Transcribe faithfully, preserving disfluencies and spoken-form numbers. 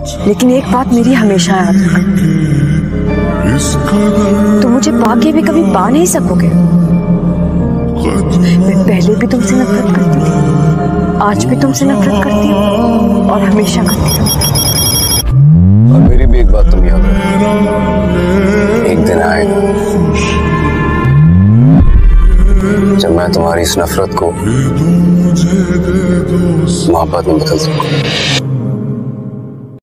लेकिन एक बात मेरी हमेशा याद रखना, तुम मुझे पाके भी कभी पा नहीं सकोगे। मैं पहले भी तुमसे नफरत करती थी, आज भी तुमसे नफरत करती हूँ और हमेशा करती हूँ। और मेरी भी एक बात तुम याद रखो, एक दिन आएगा जब मैं तुम्हारी इस नफरत को मोहब्बत में बदल सकूं।